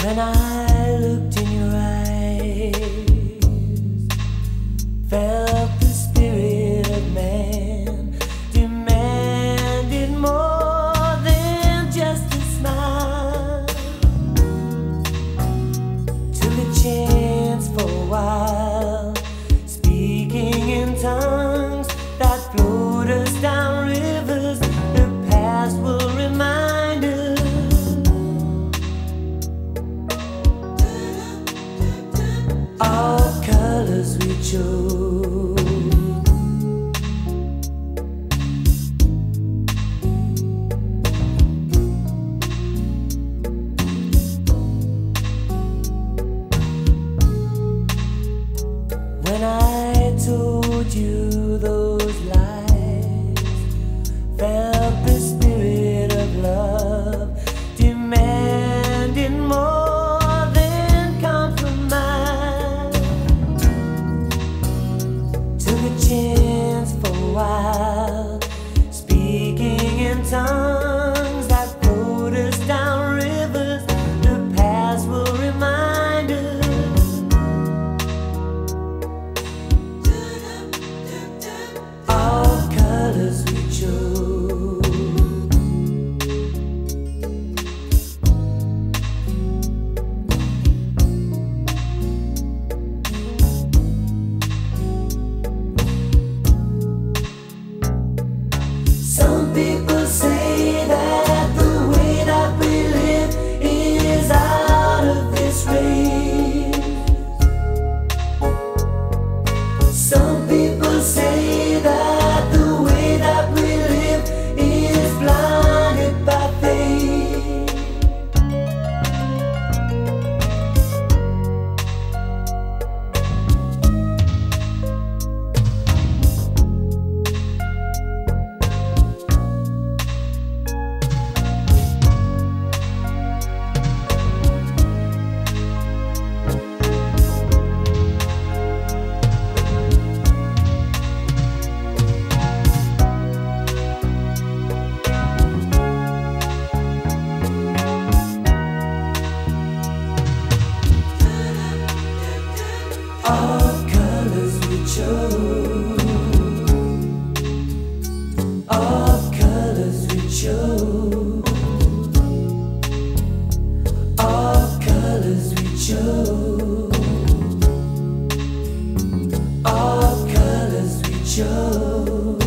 When I looked in your eyes, felt the spirit of man, demanded more than just a smile. Took a chance for a while, speaking in tongues that flowed us down rivers the past will remind us. All colors we chose, when I told you those lies, felt the spirit of love, demanding more than compromise. Took a chance for a while, speaking in tongues that flowed us down rivers the past will remind us. All colors we chose, some people say that the way that we live is out of this race. Some people say that the way that we live is blinded by faith. All colors we chose, all colors we chose, all colors we chose, all colors we chose.